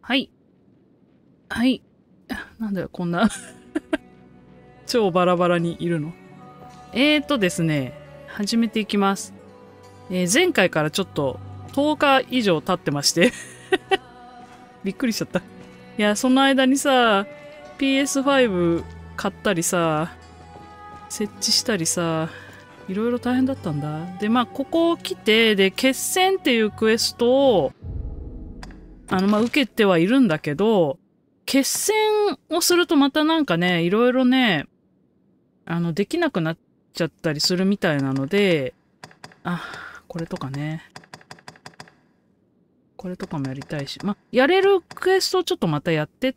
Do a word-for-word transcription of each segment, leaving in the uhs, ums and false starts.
はい。はい。なんだよ、こんな。超バラバラにいるの。えーとですね、始めていきます。えー、前回からちょっととおか以上経ってまして。びっくりしちゃった。いや、その間にさ、ピーエスファイブ 買ったりさ、設置したりさ、いろいろ大変だったんだ。で、まあ、ここ来て、で、決戦っていうクエストを、あの、まあ、受けてはいるんだけど、決戦をするとまたなんかね、いろいろね、あの、できなくなっちゃったりするみたいなので、あ、これとかね。これとかもやりたいし、まあ、やれるクエストをちょっとまたやってって、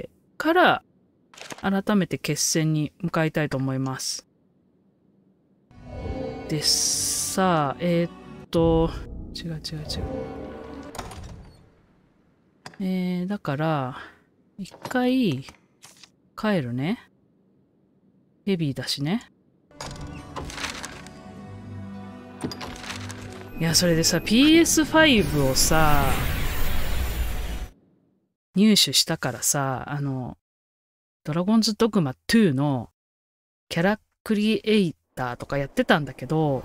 から、改めて決戦に向かいたいと思います。で、さあ、えー、っと、違う違う違う。えー、だから、一回、帰るね。ヘビーだしね。いや、それでさ、ピーエスファイブ をさ、入手したからさ、あの、ドラゴンズドグマツーのキャラクリエイターとかやってたんだけど、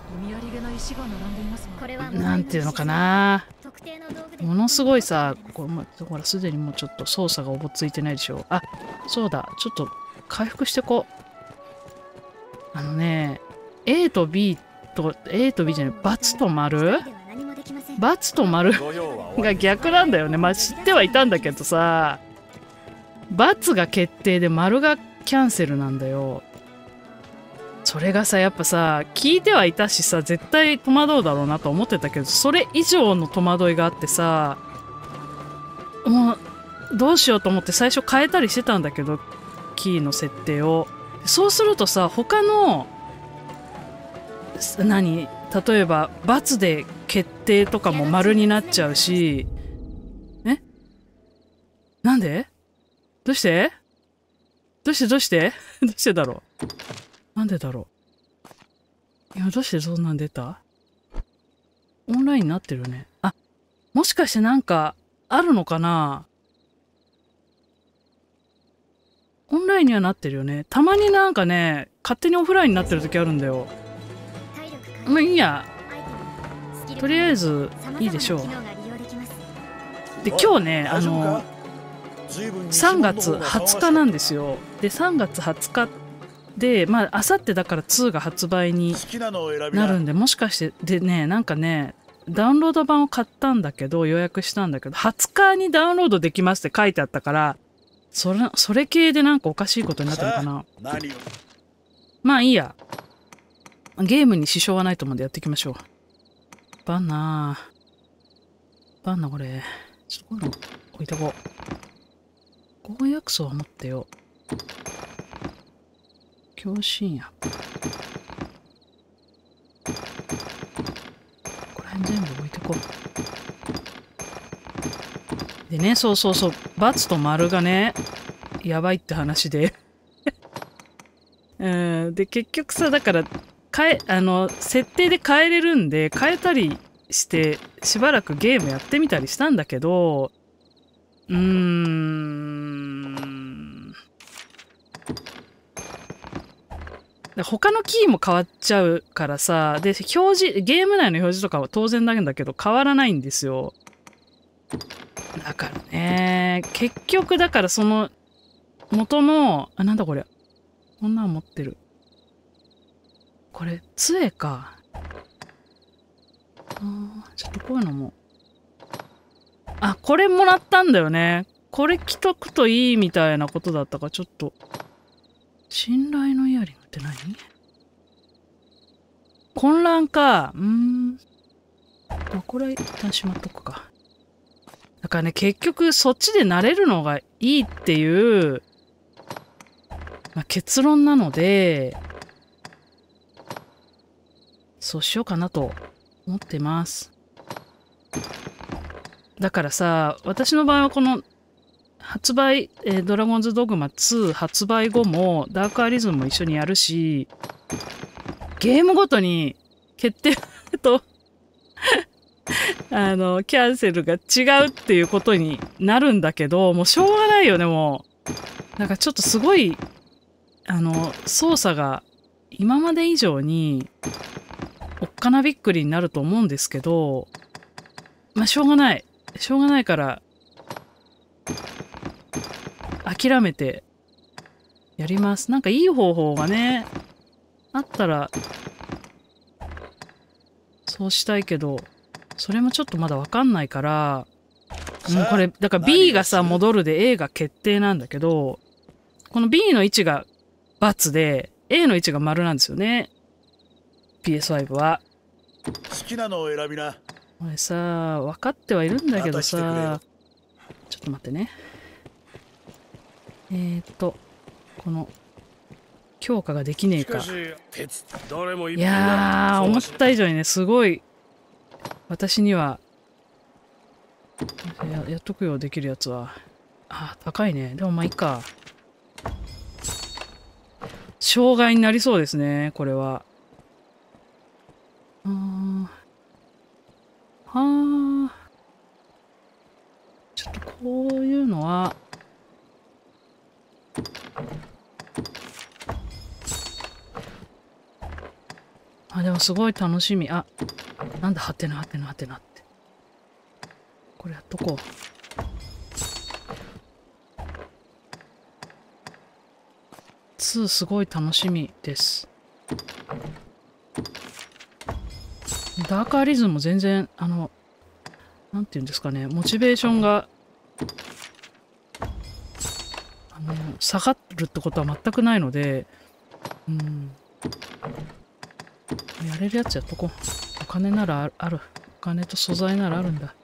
なんていうのかな、ものすごいさ、これほらすでにもうちょっと操作がおぼついてないでしょ。あ、そうだ、ちょっと回復してこう。あのね、A と B と、A と B じゃない、×と丸×と丸が逆なんだよね。まあ知ってはいたんだけどさ、×が決定で丸がキャンセルなんだよ。それがさ、やっぱさ、聞いてはいたしさ、絶対戸惑うだろうなと思ってたけど、それ以上の戸惑いがあってさ、もう、どうしようと思って最初変えたりしてたんだけど、キーの設定を。そうするとさ、他の、何例えば、×で決定とかも丸になっちゃうし、えなんでどうしてどうしてどうしてどうしてだろうなんでだろう今どうしてそんなん出た？オンラインになってるよね。あ、もしかしてなんかあるのかな？オンラインにはなってるよね。たまになんかね、勝手にオフラインになってる時あるんだよ。まあいいや。とりあえずいいでしょう。で、今日ね、あの、さんがつはつかなんですよ。で、さんがつはつかで、まあ、あさってだからツーが発売になるんで、もしかして、でね、なんかね、ダウンロード版を買ったんだけど、予約したんだけど、はつかにダウンロードできますって書いてあったから、それ、それ系でなんかおかしいことになったのかな。まあいいや。ゲームに支障はないと思うんでやっていきましょう。バナー。バナーこれ。ちょっとこういうの置いとこう。公約数は持ってよ。強心薬。これ全部置いてこう。でね、そうそうそう。×と丸がね、やばいって話で。うん、で、結局さ、だから、変え、あの、設定で変えれるんで、変えたりして、しばらくゲームやってみたりしたんだけど、うーん。他のキーも変わっちゃうからさ、で、表示、ゲーム内の表示とかは当然なんだけど変わらないんですよ。だからね、結局だからその、元の、あ、なんだこれ。こんなん持ってる。これ、杖か。あちょっとこういうのも。あ、これもらったんだよね。これ着とくといいみたいなことだったか、ちょっと。信頼のイヤリングって何？混乱か。うーん。これは一旦しまっとくか。だからね、結局そっちで慣れるのがいいっていう、まあ、結論なので、そうしようかなと思ってます。だからさ、私の場合はこの発売、えー、ドラゴンズドグマツー発売後もダークアリズムも一緒にやるし、ゲームごとに決定とあの、キャンセルが違うっていうことになるんだけど、もうしょうがないよね、もう。なんかちょっとすごい、あの、操作が今まで以上に、おっかなびっくりになると思うんですけど、まあ、しょうがない。しょうがないから、諦めて、やります。なんかいい方法がね、あったら、そうしたいけど、それもちょっとまだわかんないから、うん、これ、だから B がさ、戻るで A が決定なんだけど、この B の位置が×で、A の位置が丸なんですよね。ピーエスファイブ は。 好きなのを選びな。 これさ、分かってはいるんだけどさ、ちょっと待ってね。えーっと、この、強化ができねえか。いやー、思った以上にね、すごい、私には、や、やっとくよ、できるやつは。あー、高いね。でもまあいいか。障害になりそうですね、これは。あー。はあ。ちょっとこういうのは、あ、でもすごい楽しみ。あ、なんだ、はてなはてなはてなって。これやっとこう。ツーすごい楽しみです。ダーカーリズムも全然、あの、なんていうんですかね、モチベーションが、あの、下がるってことは全くないので、うん。やれるやつやっとこう。お金ならある。お金と素材ならあるんだ。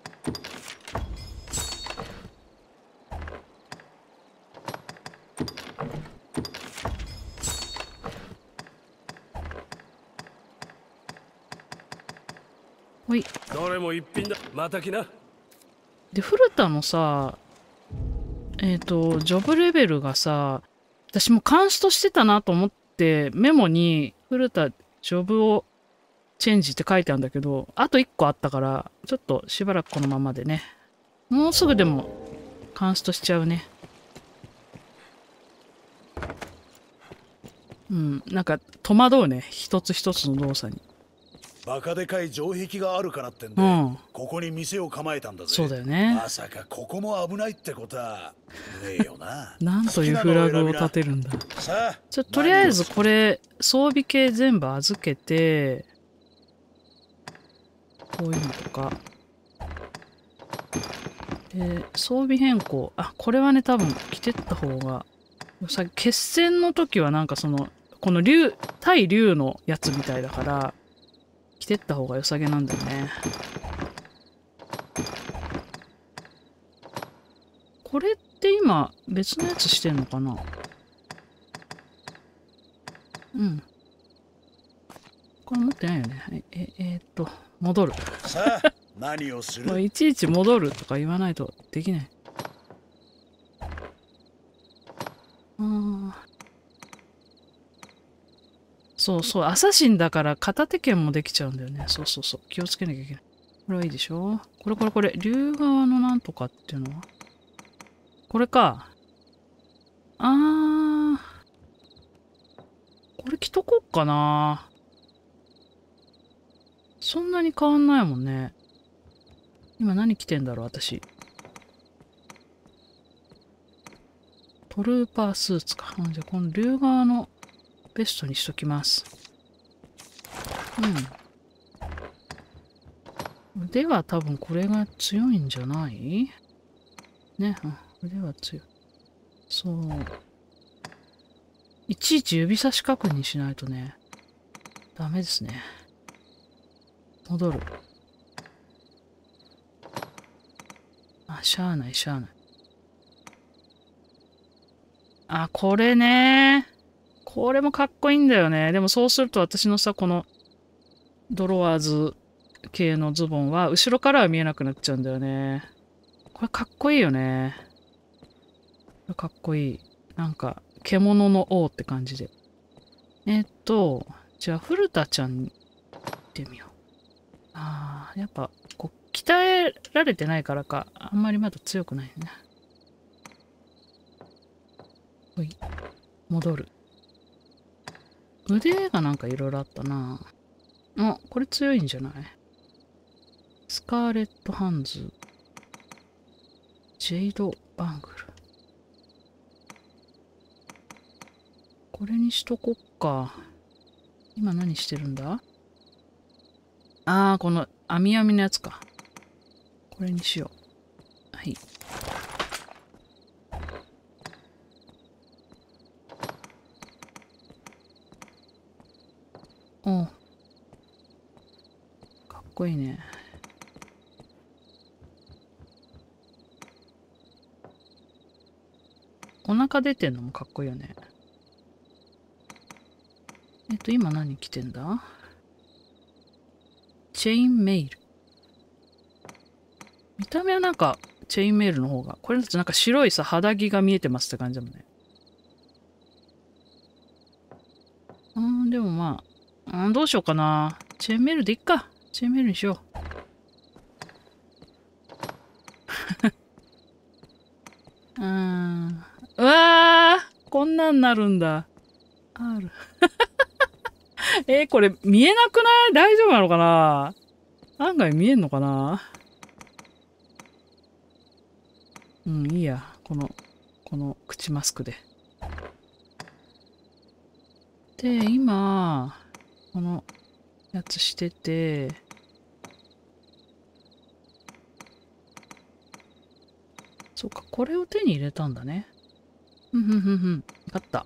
ほい。 どれも一品だ。また来な。 で、古田のさ、えっと、ジョブレベルがさ、私もカンストしてたなと思って、メモに古田ジョブをチェンジって書いてあるんだけど、あといっこあったから、ちょっとしばらくこのままでね。もうすぐでもカンストしちゃうね。うん、なんか戸惑うね。一つ一つの動作に。 バカでかい城壁があるからってんで、うん、ここに店を構えたんだぜ。 そうだよね。 まさかここも危ないってことはねえよな。 なんというフラグを立てるんだ。さあ、ちょとりあえずこれ装備系全部預けて、こういうのとか。で、装備変更。あ、これはね、多分着てった方が。さ決戦の時はなんかその、この竜、対竜のやつみたいだから、着てった方が良さげなんだよね。これって今、別のやつしてんのかな？うん。これ持ってないよね。え、え、えー、っと、戻る。 さあ、何をする？ いちいち戻るとか言わないとできない。ああ。そうそう、アサシンだから片手剣もできちゃうんだよね。そうそうそう。気をつけなきゃいけない。これはいいでしょ？これこれこれ。竜側のなんとかっていうのはこれか。あー。これ着とこっかな。そんなに変わんないもんね。今何着てんだろう、私。トルーパースーツか。じゃあこの竜側のベストにしときます。うん。腕は多分これが強いんじゃないね。うん、腕は強い。そう。いちいち指差し確認しないとね、ダメですね。戻る。あ、しゃあない、しゃあない。あ、これね。これもかっこいいんだよね。でもそうすると私のさ、このドロワーズ系のズボンは後ろからは見えなくなっちゃうんだよね。これかっこいいよね。これかっこいい。なんか、獣の王って感じで。えっと、じゃあ古田ちゃんに行ってみよう。ああ、やっぱこっ鍛えられてないからか、あんまりまだ強くないね。ほい。戻る。腕がなんかいろいろあったな。あ、これ強いんじゃない？スカーレットハンズ。ジェイドバングル。これにしとこっか。今何してるんだ？ああ、この網網のやつか。これにしよう。はい。おう。かっこいいね。お腹出てんのもかっこいいよね。えっと、今何着てんだ？チェインメイル。見た目はなんか、チェインメイルの方が。これだとなんか白いさ、肌着が見えてますって感じだもんね。うん、でもまあ、うん、どうしようかな。チェーンメールでいっか。チェーンメールにしよう。うーん。うわー、こんなんなるんだ。ある。えー、これ見えなくない？大丈夫なのかな？案外見えんのかな？うん、いいや。この、この口マスクで。で、今、このやつしてて、そうか、これを手に入れたんだね。ふんふんふんふん。わかった。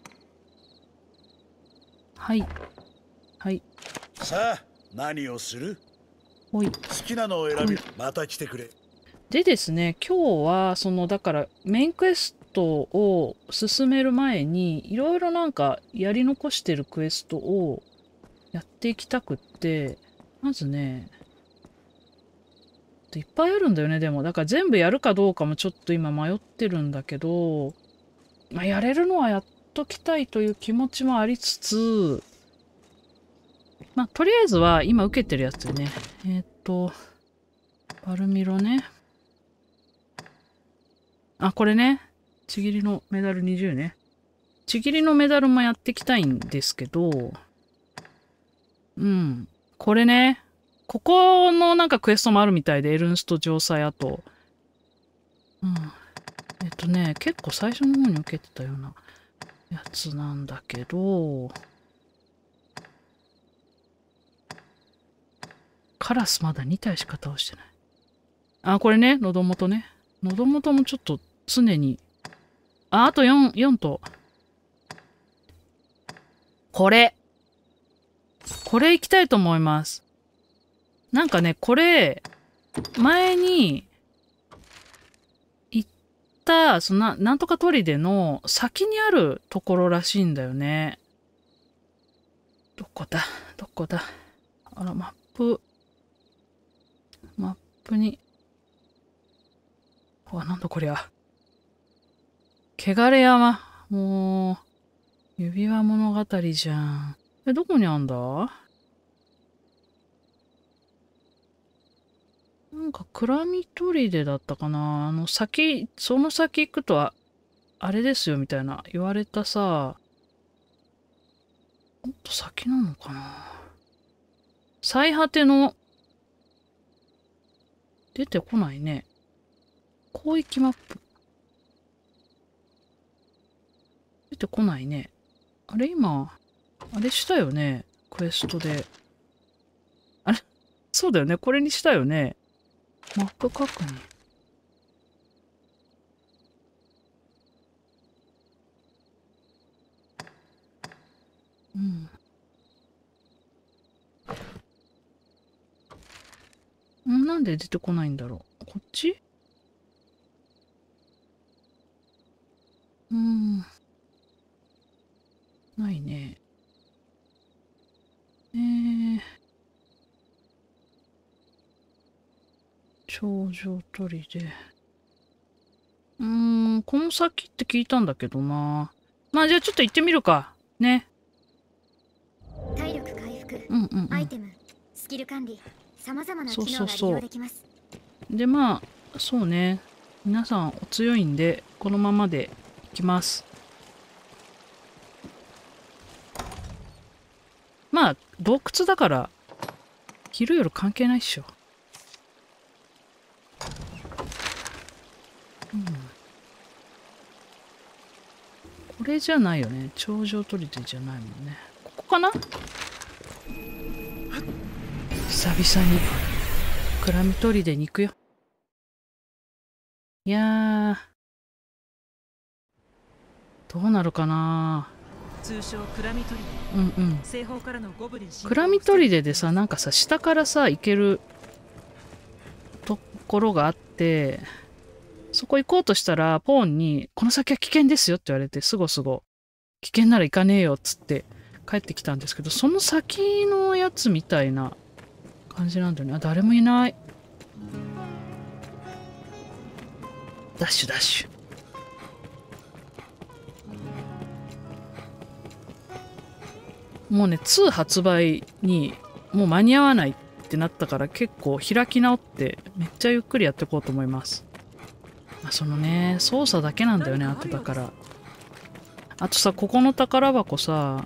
はい。はい。 さあ、何をする？ ほい。 好きなのを選び、また来てくれ。 でですね、今日は、その、だから、メインクエストを進める前に、いろいろなんか、やり残してるクエストをやっていきたくって、まずね、いっぱいあるんだよね、でも。だから全部やるかどうかもちょっと今迷ってるんだけど、まあ、やれるのはやっときたいという気持ちもありつつ、まあ、とりあえずは今受けてるやつでね。えっと、バルミロね。あ、これね。ちぎりのメダルにじゅうね。ちぎりのメダルもやっていきたいんですけど、うん。これね。ここのなんかクエストもあるみたいで、エルンスト城塞跡。うん。えっとね、結構最初の方に受けてたようなやつなんだけど、カラスまだに体しか倒してない。あ、これね、喉元ね。喉元もちょっと常に。あ、あとよん、よんと。これ。これ行きたいと思います。なんかね、これ、前に、行った、そのな、なんとか砦の先にあるところらしいんだよね。どこだどこだあら、マップ。マップに。あ、なんだこりゃ。汚れ山。もう、指輪物語じゃん。え、どこにあんだ？なんか、クラミ砦だったかな。あの、先、その先行くとは、あれですよ、みたいな言われたさ、もっと先なのかな。最果ての、出てこないね。広域マップ。出てこないね。あれ今、あれしたよね。クエストで。あれそうだよね。これにしたよね。マップ確認。うん。なんで出てこないんだろう。こっち？うん。ないね。えー。頂上砦。うーん、この先って聞いたんだけどな。まあじゃあちょっと行ってみるか。ね。 体力回復、 うんうん、うん。 アイテム、スキル管理、 そうそうそう。でまあそうね、皆さんお強いんでこのままでいきます。まあ洞窟だから昼夜関係ないっしょ。うん、これじゃないよね。頂上砦じゃないもんね。ここかな。久々に暗闇砦に行くよ。いやーどうなるかな。 通称暗闇砦。 うんうん。 西方からのゴブリン暗闇砦でさ、なんかさ下からさ行けるところがあって、そこ行こうとしたらポーンに「この先は危険ですよ」って言われて、すごすご危険なら行かねえよっつって帰ってきたんですけど、その先のやつみたいな感じなんだよね。あ、誰もいない。ダッシュダッシュ。もうねに発売にもう間に合わないってなったから、結構開き直ってめっちゃゆっくりやっていこうと思います。まあ、そのね操作だけなんだよね、あとだから。あとさ、ここの宝箱さ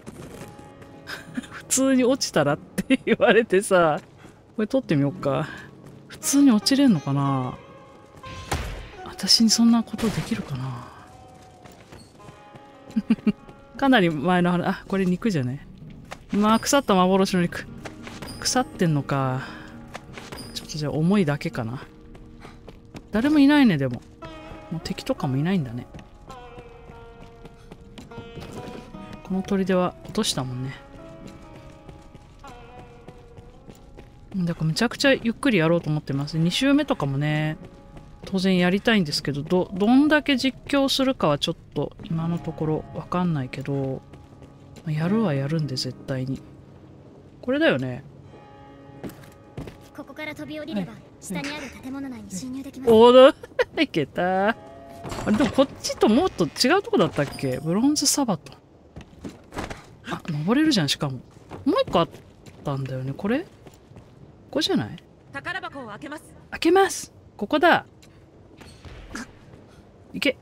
普通に落ちたらって言われてさ、これ取ってみようか。普通に落ちれんのかな。私にそんなことできるかなかなり前の話。あ、これ肉じゃね。まあ腐った幻の肉。腐ってんのか。ちょっとじゃあ重いだけかな。誰もいないね。でももう敵とかもいないんだね。この砦は落としたもんね。だからめちゃくちゃゆっくりやろうと思ってます。に周目とかもね当然やりたいんですけど、どどんだけ実況するかはちょっと今のところわかんないけど、やるはやるんで絶対に。これだよね。 ここから飛び降りれば下にある建物内に侵入できます。 おおいけた。あれでもこっちともっと違うとこだったっけ。ブロンズサバト。あ、登れるじゃん。しかももう一個あったんだよね。これここじゃない。 宝箱を開けます。 開けます。ここだ。いけ。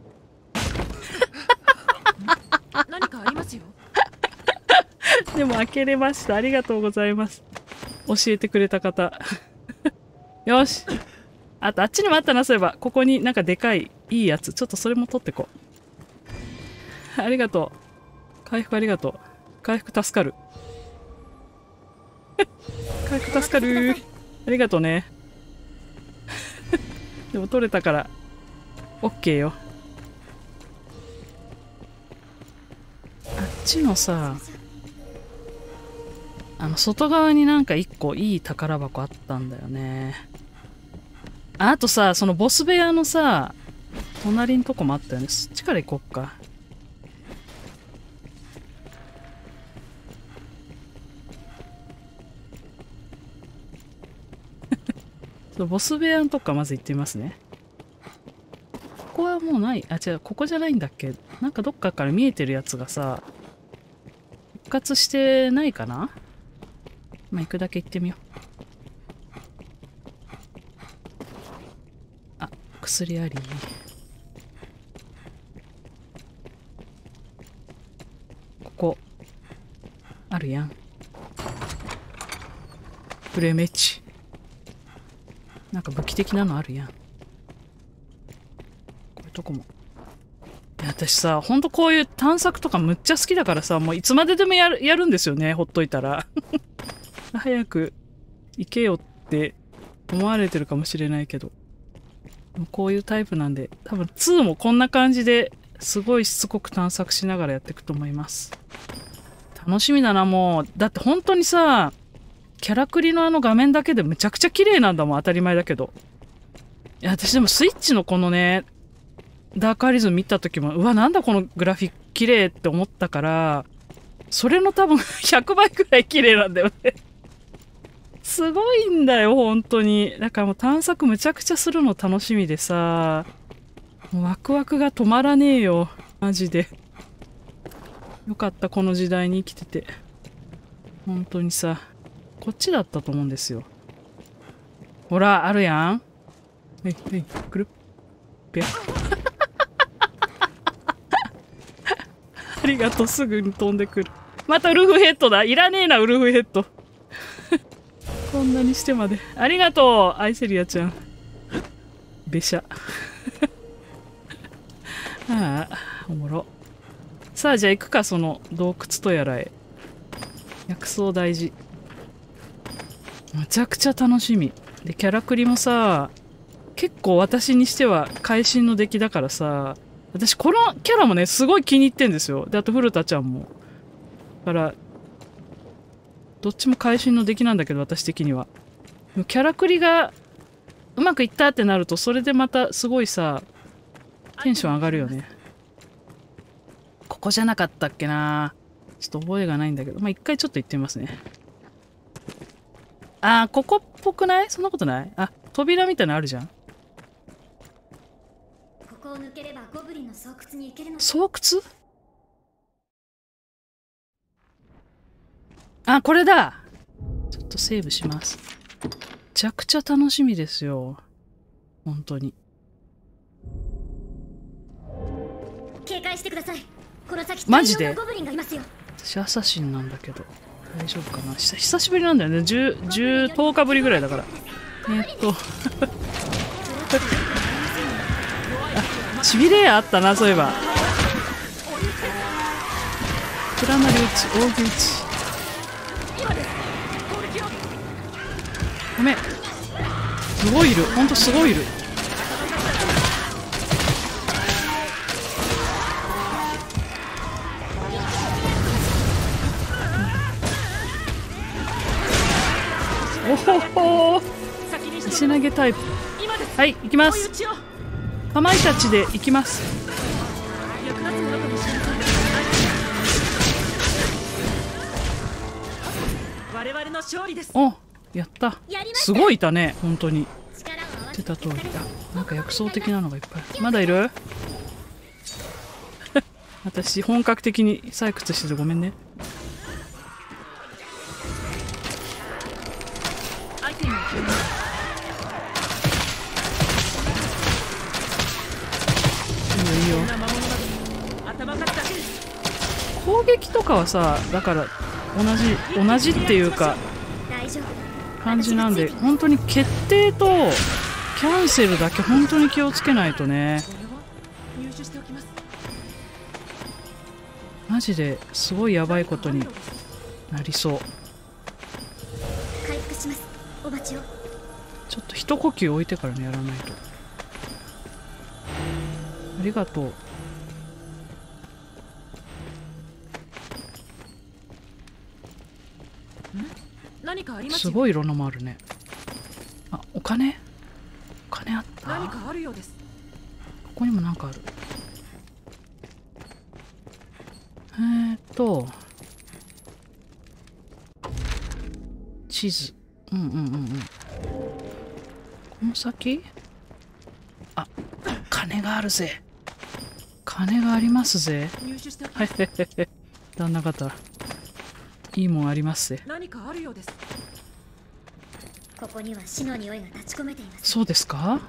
何かありますよ。 でも開けれました。ありがとうございます。教えてくれた方。よし。あとあっちにもあったな、そういえば。ここになんかでかいいいやつ。ちょっとそれも取ってこう。ありがとう。回復ありがとう。回復助かる。回復助かる。ありがとうね。でも取れたから OK よ。あっちのさ、あの外側になんか一個いい宝箱あったんだよね。あ、あとさ、そのボス部屋のさ隣のとこもあったよね。そっちから行こっか。ボス部屋のとこからまず行ってみますね。ここはもうない。あ、違う、ここじゃないんだっけ。なんかどっかから見えてるやつがさ復活してないかな。まあ行くだけ行ってみよう。あ、薬あり。ここあるやん。プレメッチ。なんか武器的なのあるやん。こういうとこも。いや、私さ、ほんとこういう探索とかむっちゃ好きだからさ、もういつまででもやる、やるんですよね、ほっといたら。早く行けよって思われてるかもしれないけど。こういうタイプなんで、多分にもこんな感じですごいしつこく探索しながらやっていくと思います。楽しみだな、もう。だって本当にさ、キャラクリのあの画面だけでむちゃくちゃ綺麗なんだもん。当たり前だけど。いや、私でもスイッチのこのねダークアリズム見た時も、うわ、なんだこのグラフィック綺麗って思ったから、それの多分ひゃくばいくらい綺麗なんだよね。すごいんだよ本当に。だからもう探索むちゃくちゃするの楽しみでさ、もうワクワクが止まらねえよマジで。よかった、この時代に生きてて。本当にさ、こっちだったと思うんですよ。 ほらあるやん。はいはいくるぴゃありがとう。すぐに飛んでくる。またウルフヘッドだ。いらねえなウルフヘッドこんなにしてまでありがとうアイセリアちゃん。べしゃああおもろ。さあじゃあ行くか、その洞窟とやらへ。薬草大事。めちゃくちゃ楽しみで、キャラクリもさ結構私にしては会心の出来だからさ、私このキャラもねすごい気に入ってんですよ。であと古田ちゃんもだからどっちも会心の出来なんだけど、私的にはキャラクリがうまくいったってなるとそれでまたすごいさテンション上がるよね。ここじゃなかったっけな、ちょっと覚えがないんだけど、まあ一回ちょっと行ってみますね。あーここっぽくない？そんなことない？あ扉みたいなのあるじゃん。 ここを抜ければゴブリンの巣窟に行けるの。 巣窟？あこれだ。ちょっとセーブします。めちゃくちゃ楽しみですよ本当に。 警戒してください。この先マジで？ 大量のゴブリンがいますよ。 私アサシンなんだけど大丈夫かな。久久しぶりなんだよね。じゅう、じゅう、とおかぶりぐらいだから。えー、っとあちびれやあったなそういえば。プラナリ打ち扇打ちごめんすごいいる。ほんとすごいいる。おほほ石投げタイプ。はい行きます。かまいたちで行きます。 我々の勝利です。 おやったすごいいたね本当に。言ってた通りだ。なんか薬草的なのがいっぱい。まだいる私本格的に採掘しててごめんね。いいよいいよ。攻撃とかはさだから同じ同じっていうか感じなんで、本当に決定とキャンセルだけ本当に気をつけないとね。マジですごいやばいことになりそう。 回復します。お待ちを。 ちょっと一呼吸置いてからねやらないと。ありがとう。 何かありますすごい色のもあるね。あお金お金あった。 何かあるようです。 ここにもなんかある。えーっと地図うんうんうんうんこの先あ金があるぜ。金がありますぜ。はいへへへ旦那方いいもんありますぜ。 何かあるようです。 ここには死の匂いが立ち込めています。 そうですか。も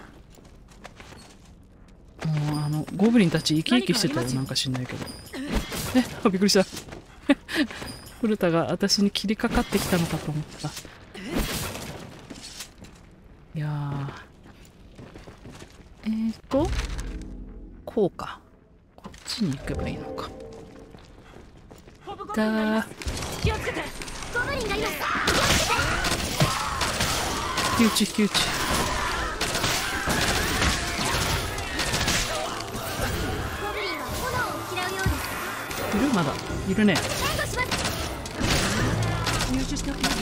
うあのゴブリンたち生き生きしてたよ。なんか知んないけどえあびっくりした古田が私に切りかかってきたのかと思った。いやーえーとこうかこっちに行けばいいのか。だ気をつけて。 ゴブリンがいます。 引き打ち引き打ち。 ゴブリンは炎を嫌うようです。 いるまだいるね。 援護します。 入手しておきます。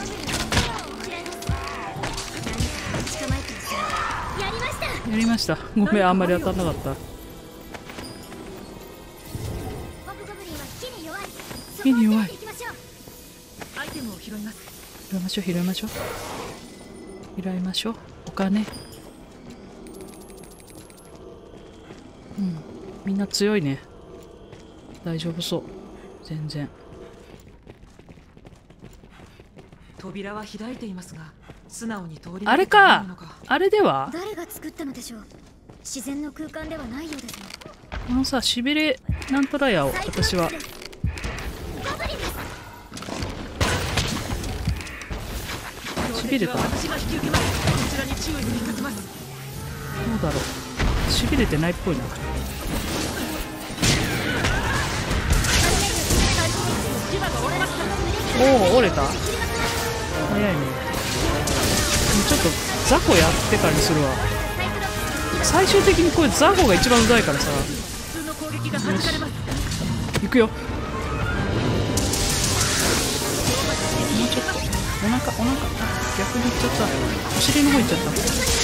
捕まえてます。やりました。 やりました。ごめんあんまり当たんなかった。 ホブゴブリンは火に弱い。 火に弱い。 行きましょう。 アイテムを拾います。 拾いましょう拾いましょう拾いましょう。お金うんみんな強いね。大丈夫そう全然。 扉は開いていますが素直に通りあれかあれでは誰が作ったのでしょう。自然の空間ではないようですね。 このさ、しびれなんたらやを私は。しびれた。どうだろう。しびれてないっぽいな。おお、折れた。早いね。ちょっと雑魚やってからにするわ。最終的にこれ雑魚が一番うざいからさ。よし、行くよ。もうちょっとお腹お腹あ、逆に行っちゃった。お尻の方行っちゃった。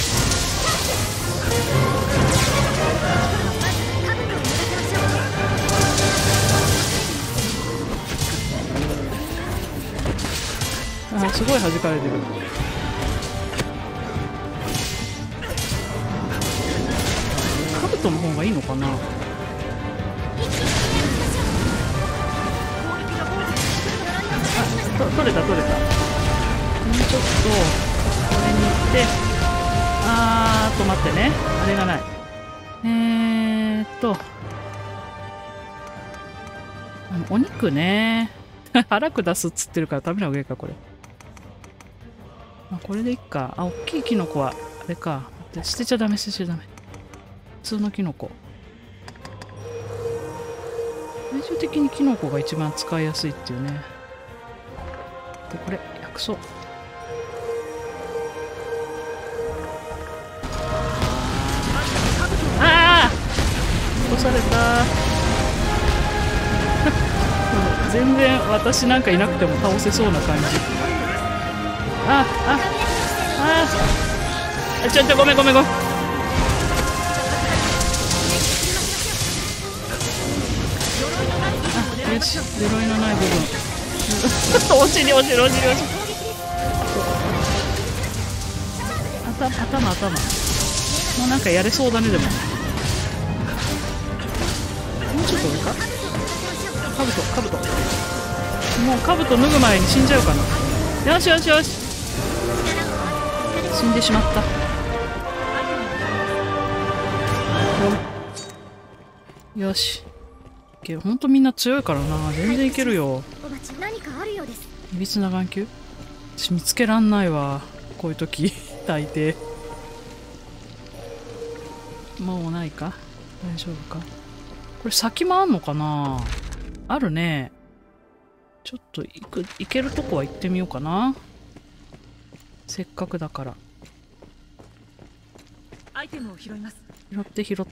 あ、すごい弾かれてる。カブトの方がいいのかな。あ、と取れた取れた。もうちょっとこれに行って、あーっと待ってね、あれがない。えーっとあのお肉ね腹下すっつってるから食べない方がいいかこれ。あ、これでいっか。あ、大きいキノコはあれか。待って、捨てちゃダメ捨てちゃダメ。普通のキノコ。最終的にキノコが一番使いやすいっていうね。で、これ薬草。ああ落とされた全然私なんかいなくても倒せそうな感じ。ああああちょちょごめんごめんごめん。あ、よし、鎧のない部分落ちに落ちる落ちる落ちる。頭頭頭もうなんかやれそうだね。でももうちょっと上か。カブトカブトもうカブト脱ぐ前に死んじゃうかな。よしよしよし、死んでしまった。よよし、ほんとみんな強いからな。全然いけるよ。 お待ち、何かあるようです。 いびつな眼球、私見つけらんないわこういう時大抵。もうないか、大丈夫か。これ先もあんのかな。あるね。ちょっと行く行けるとこは行ってみようかな、せっかくだから。 アイテムを拾います。 拾って拾って。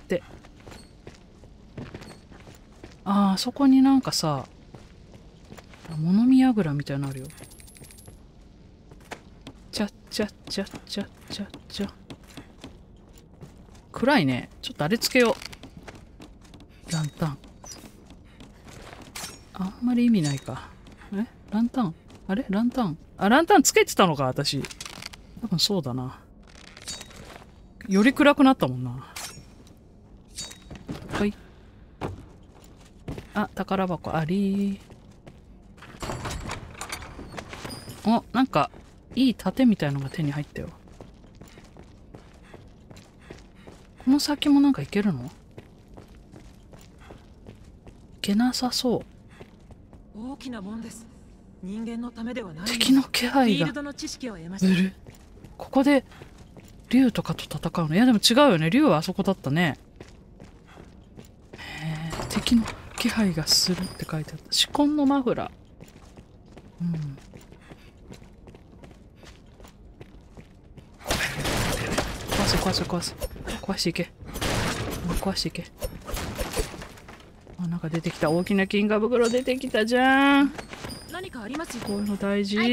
ああ、そこになんかさ、物見櫓みたいなのあるよ。ちゃっちゃっちゃっちゃっちゃっちゃ。暗いね。ちょっとあれつけよう。ランタン。あんまり意味ないか。えランタンあれランタンあ、ランタンつけてたのか私。多分そうだな。より暗くなったもんな。はい。あ、宝箱あり。お、なんかいい盾みたいのが手に入ったよ。この先もなんかいけるの？いけなさそう。 大きなもんです。人間のためではない。 敵の気配が。 フィールドの知識を得ました。 うる。ここで竜とかと戦うの？いやでも違うよね。竜はあそこだったね。へえ、敵の気配がするって書いてあった。紫紺のマフラー。うん。壊せ壊せ壊せ壊していけ。壊していけ。あ、なんか出てきた。大きな金貨袋出てきたじゃん。 何かありますよ。 こういうの大事。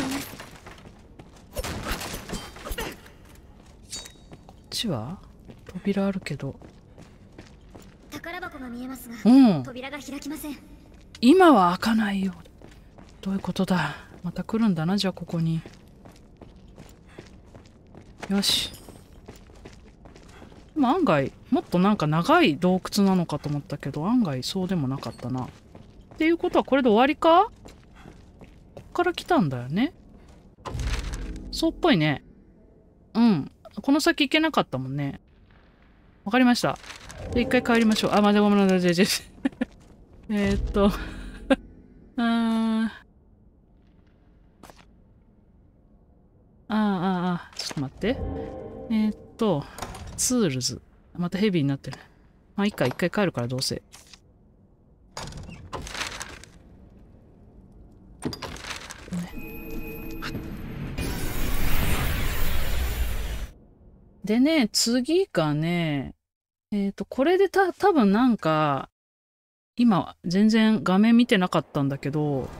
こっちは扉あるけど。 宝箱が見えますが、 うん、 扉が開きません。 今は開かないよ。どういうことだ。また来るんだな。じゃあここに。よし。でも案外もっとなんか長い洞窟なのかと思ったけど、案外そうでもなかったな。っていうことはこれで終わりか？こっから来たんだよね。 そうっぽいね。うん。この先行けなかったもんね。わかりました。で、一回帰りましょう。あ、待って、ごめんなさい。えーっと。あー。あーあーあー、ちょっと待って。えーっと、ツールズ。またヘビーになってる。まあ、いいか、一回帰るからどうせ。でね、次がね、えっと、これでた、多分なんか、今、全然画面見てなかったんだけど、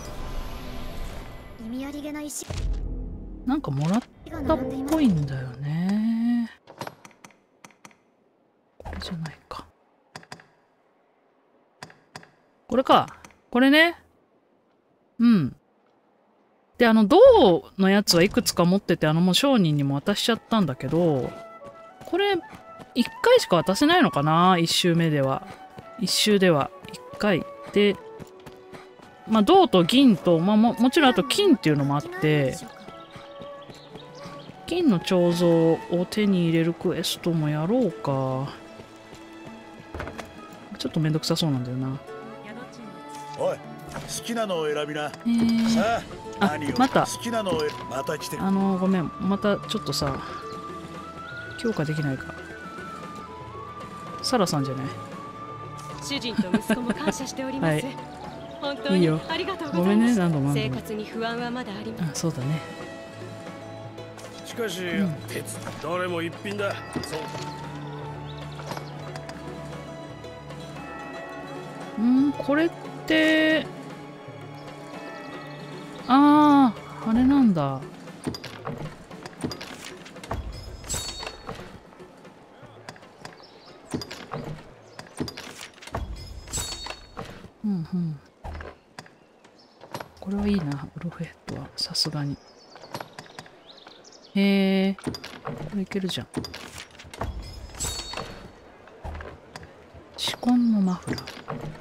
意味ありげな石なんかもらったっぽいんだよね。これじゃないか。これか。これね。うん。で、あの、銅のやつはいくつか持ってて、あの、もう商人にも渡しちゃったんだけど、これ、一回しか渡せないのかな？一周目では。一周では。一回。で、まあ、銅と銀と、まあも、もちろんあと金っていうのもあって、金の彫像を手に入れるクエストもやろうか。ちょっとめんどくさそうなんだよな。 おい、好きなのを選びな。 えー、 さあ、 あ、 何をまた、 好きなのをまた来て。 あの、ごめん。またちょっとさ、強化できないか。サラさんじゃない？ 主人と息子も感謝しております。はい、本当にいいよ。 ありがとうございます。 ごめんね、何度も何生度も。 活に不安はまだあります。 あ、そうだね。 しかし、 うん、 鉄どれも一品だ。そう。 うん、これって、ああ、あれなんだ。うんうん。これはいいな、ウルフヘッドは、さすがに。へえ、これいけるじゃん。紫紺のマフラー。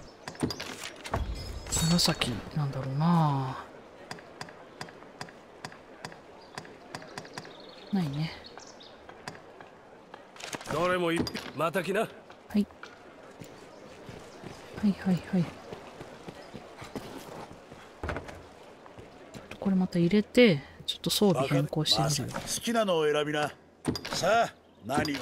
紫なんだろうな。ないね。 どれも一品。また来な。 はい。はいはいはい。これまた入れて、ちょっと装備変更してみるよ。 好きなのを選びな。さあ、何を。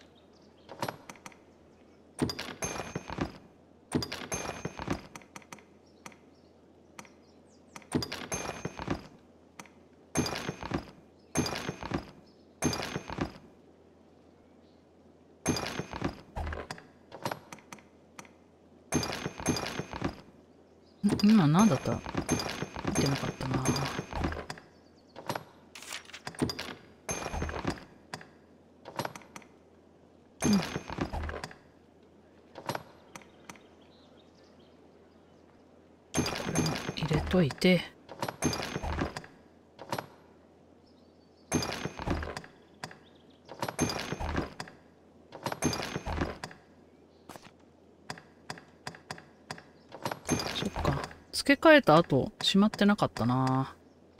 今何だった？見てなかったな。うん。これも入れといて。そっか。付け替えた後、しまってなかったな。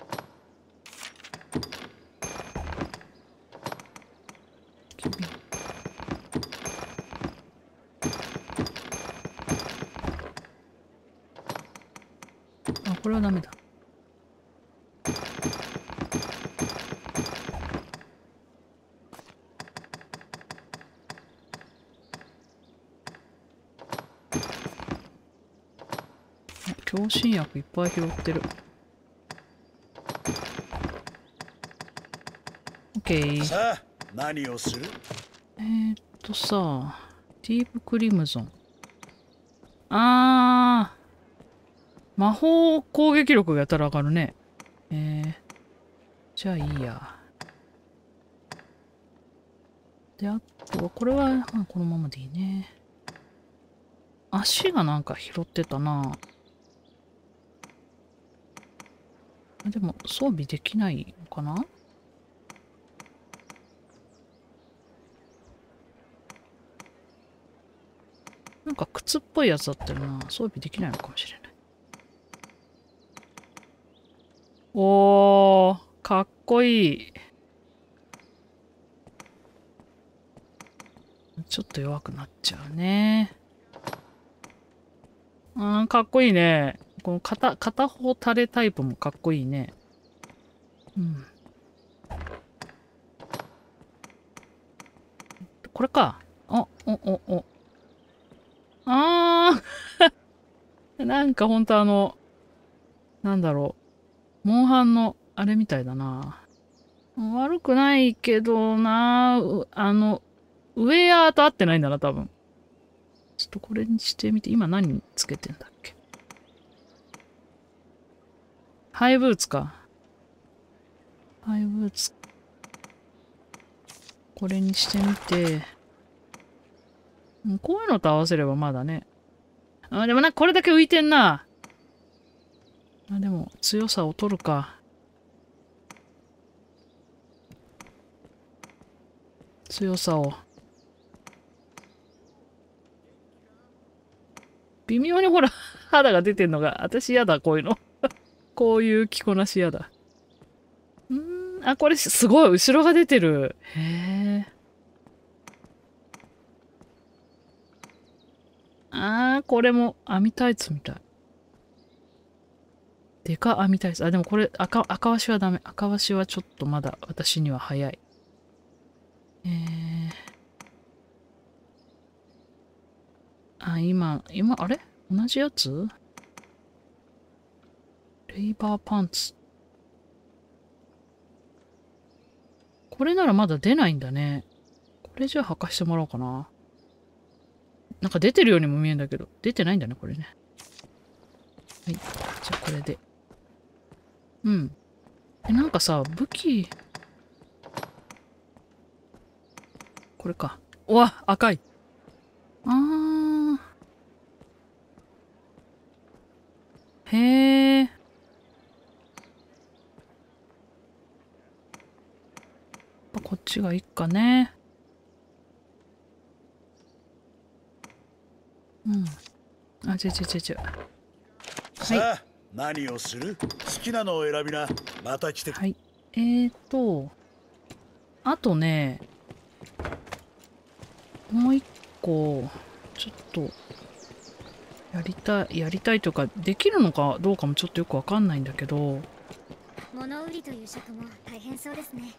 あ、これはダメだ。強心薬いっぱい拾ってる。オッケー。 さあ、何をする？ えー、っとさ、ディープクリムゾン。あー。魔法攻撃力がやたら上がるね。えー、じゃあいいや。で、あとは、これは、このままでいいね。足がなんか拾ってたな。でも、装備できないのかな？なんか靴っぽいやつだったよな。装備できないのかもしれない。おー。 かっこいい。ちょっと弱くなっちゃうね。あー、かっこいいね。この片、片方垂れタイプもかっこいいね。うん。これか。あ、お、お、お。あーなんかほんとあの、なんだろう。モンハンのあれみたいだな。悪くないけどな、あの、ウェアと合ってないんだな、多分。ちょっとこれにしてみて、今何つけてんだっけ。ハイブーツか。ハイブーツ。これにしてみて。こういうのと合わせればまだね。あ、でもなんかこれだけ浮いてんな。あ、でも強さを取るか。強さを。微妙にほら、肌が出てんのが、私嫌だ、こういうの。こういう着こなし嫌だ。うーん、あ、これすごい、後ろが出てる。へえ。あー、これも網タイツみたい。でか網タイツ。あ、でもこれ赤、赤ワシはダメ。赤ワシはちょっとまだ私には早い。えー。あ、今、今、あれ同じやつレイバーパンツ。これならまだ出ないんだね。これじゃあ履かしてもらおうかな。なんか出てるようにも見えるんだけど、出てないんだね、これね。はい。じゃあこれで。うん。え、なんかさ、武器。これか。うわ、赤い。あー。へー。こっちがいいかね。うん。あ、ちょちょちょちょ。 さあ、はい、何をする？好きなのを選びな。また来て。 はい。えーと、あとね、もう一個、ちょっと、やりたい、やりたいというか、できるのかどうかもちょっとよくわかんないんだけど。 物売りという職も大変そうですね。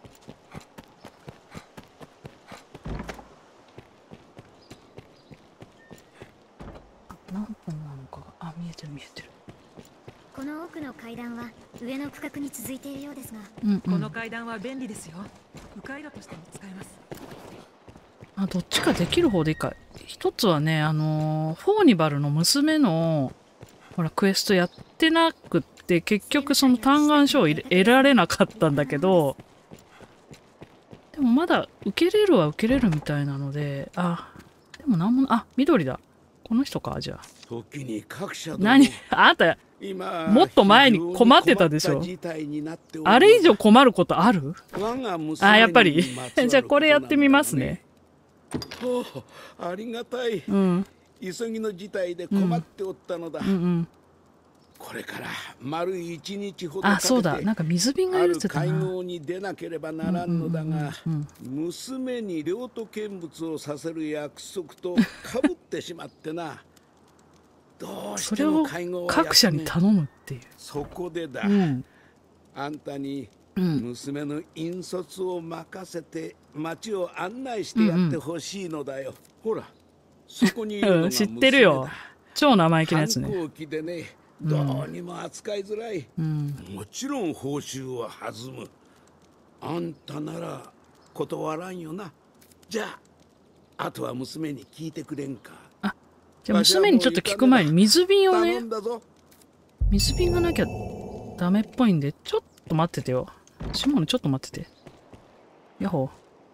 何分なのかが、あ、見えてる見えてる。 この奥の階段は上の区画に続いているようですが、 うんうん、 この階段は便利ですよ。迂回路としても使えます。 あ、どっちかできる方でいいか。一つはね、あのー、フォーニバルの娘のほらクエストやってなくって結局その嘆願書を得られなかったんだけど、でもまだ受けれるは受けれるみたいなので、あ、でもなんも、あ、緑だ。この人か、じゃあ。 時に各社何あんた、もっと前に困ってたでしょ。あれ以上困ることある？あ、やっぱり。じゃあこれやってみますね。 おお、ありがたい。 うん。 急ぎの事態で困っておったのだ。 うんうんうん、 これから丸一日ほどあ、そうだ。なんか水瓶が入れてたな。 ある会合に出なければならんのだが、娘に領土見物をさせる約束とかぶってしまってな。どうしても会合はそれを各社に頼むっていう。 そこでだ。うん、あんたに娘の引率を任せて町を案内してやってほしいのだよ。うんうん、ほら、そこにいるのが娘だ。知ってるよ。超生意気なやつね。反抗期でね、どうにも扱いづらい。うん、もちろん報酬は弾む。あんたなら断らんよな。じゃあ、あとは娘に聞いてくれんか。あ、じゃあ娘にちょっと聞く前に水瓶をね、水瓶がなきゃダメっぽいんで、ちょっと待っててよ。シモン、ちょっと待ってて。ヤッホー。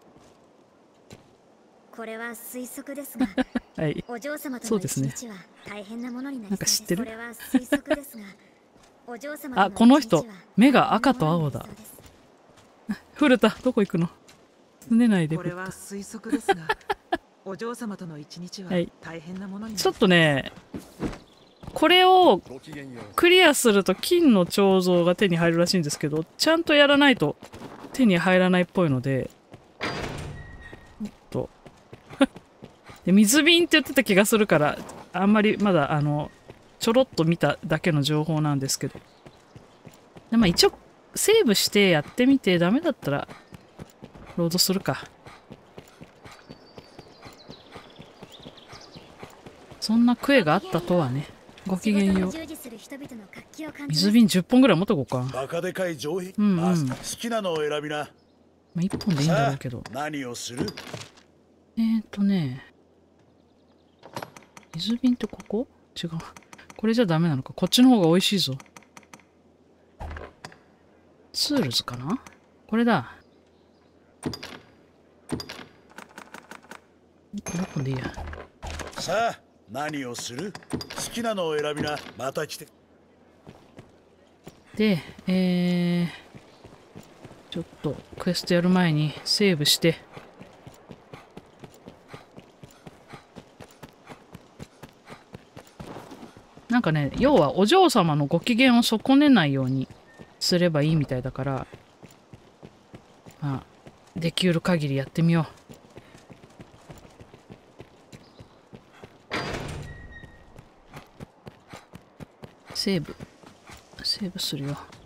これは推測ですが、 はい、 お嬢様との一日は大変なものになりそうです。 なんか知ってる？ これは推測ですが、お嬢様との一日はあ、この人、目が赤と青だ。古田、どこ行くの？寝ないで。 これは推測ですが、お嬢様との一日は大変なものになりそうです。 ちょっとね、 これをクリアすると金の彫像が手に入るらしいんですけど、ちゃんとやらないと手に入らないっぽいので、おっとで水瓶って言ってた気がするから、あんまりまだあのちょろっと見ただけの情報なんですけど、で、まあ、一応セーブしてやってみてダメだったらロードするか。そんなクエがあったとはね。ごきげんよう。水瓶じゅっぽんぐらい持ってこうか。 バカでかい城壁、 うんうん、 好きなのを選びな。 まあ、いっぽんでいいんだろうけど。 何をする？ えーとね、水瓶ってここ？違う。これじゃダメなのか。こっちの方が美味しいぞ。ツールズかな？これだ。ろっぽんでいいや。 さあ、何をする？好きなのを選びな。また来て。 で、えー、ちょっとクエストやる前にセーブして、なんかね、要はお嬢様のご機嫌を損ねないようにすればいいみたいだから、まあ、できうる限りやってみよう。セーブ。セーブするよ。